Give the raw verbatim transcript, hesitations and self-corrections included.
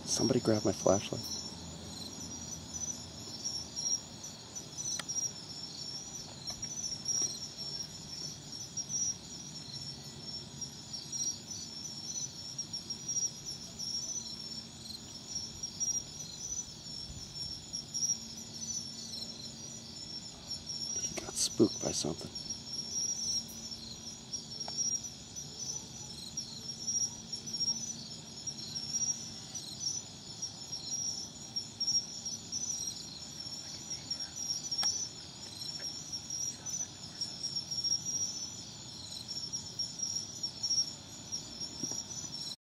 Somebody grab my flashlight. He got spooked by something.